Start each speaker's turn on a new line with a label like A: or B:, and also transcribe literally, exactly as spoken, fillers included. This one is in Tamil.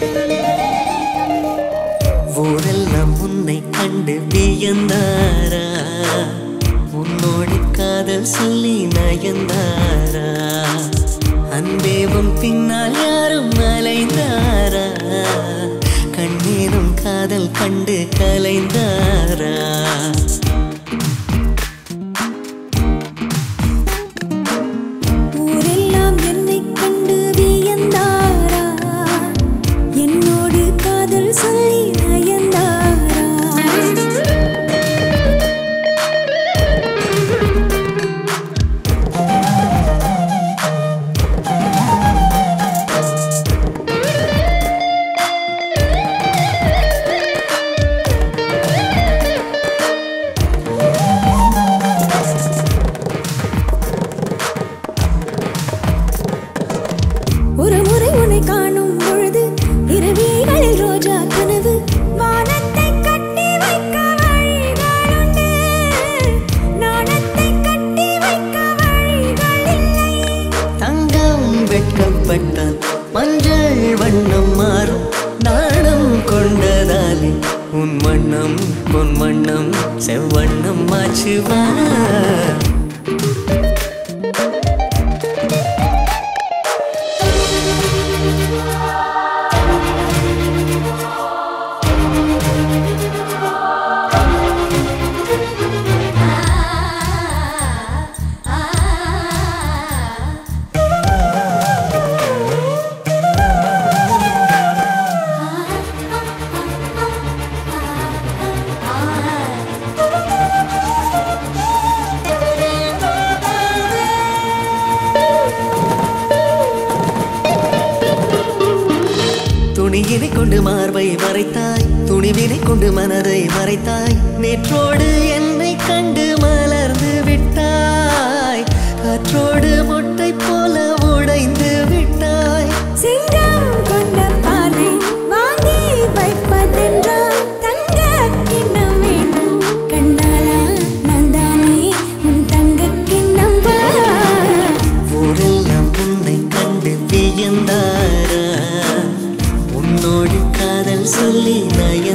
A: ஊரெல்லாம் உன்னை கண்டு வியந்தாரா, உன்னோடு காதல் சொல்லி நயந்தாரா, அன்பேவும் பின்னால் யாரும் அலைந்தாரா, கண்ணீரும் காதல் கண்டு கலைந்தாரா.
B: ஊரெல்லாம் என்னை கண்டு வியந்தாரா, என்னோடு காதல் சொல்லி நயந்தாரா. ஒரு முறை உன்னை காணும் பொழுது இரவிகளில் ரோஜா கனவு, வானத்தை கட்டி வைக்க வழிகளுண்டு, நாணத்தை கட்டி வைக்க வழிகள் இல்லை.
A: தங்கம் வெட்கப்பட்டால் மஞ்சள் வண்ணம் மாறும், நாணம் கொண்டதாலே உன் வண்ணம் பொன் வண்ணம் செவ்வண்ணம் மாச்சுவா. துணியினை கொண்டு மார்பை மறைத்தாய், துணிவினை கொண்டு மனதை மறைத்தாய், நேற்றோடு என்னை கண்டு மலர்ந்து விட்டாய், காற்றோடு மொட்டை போல உடைந்து விட்டாய்.
B: சிங்கம் கொண்ட பார்வை வாங்கி வைப்பதென்றால் தங்க கிண்ணம் வேண்டும், கண்டாலா நான் தானே உன் தங்க கிண்ணம்.
A: ஊரெல்லாம் உன்னை கண்டு வியந்தாரா, உன்னோடு காதல் சொல்லி நய